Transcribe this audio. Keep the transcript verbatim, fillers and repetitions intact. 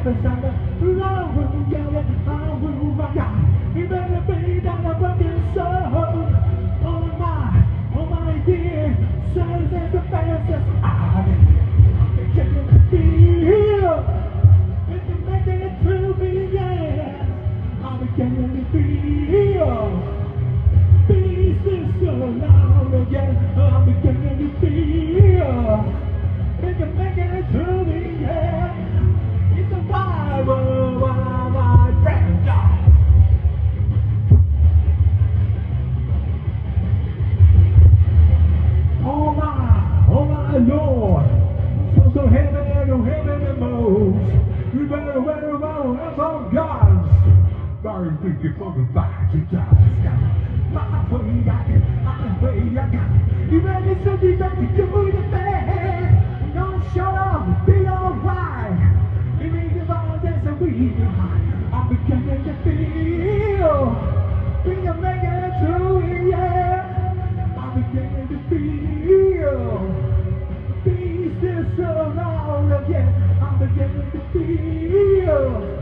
never stop. I will yell it, I will rock out. You better be down a broken soul. Oh my, oh my dear, sons and the fastest. I'm beginning to feel. If you're making it through me, yeah. I'm beginning to feel. Peace is so loud again. I'm beginning to feel. If you're making it through me, yeah. It's a Bible, my friend. Oh my, oh my Lord. So, so heavy, no heavy the most. You better, better, better, that's all God's. Very big for the back, you just got my way, I can, my way, I got. You better something that you do the best. Don't shut up, be alright. You make the ball dance and we I'm beginning to feel. We are making it through, yeah. I'm beginning to feel. Peace is so loud again. I'm beginning to feel.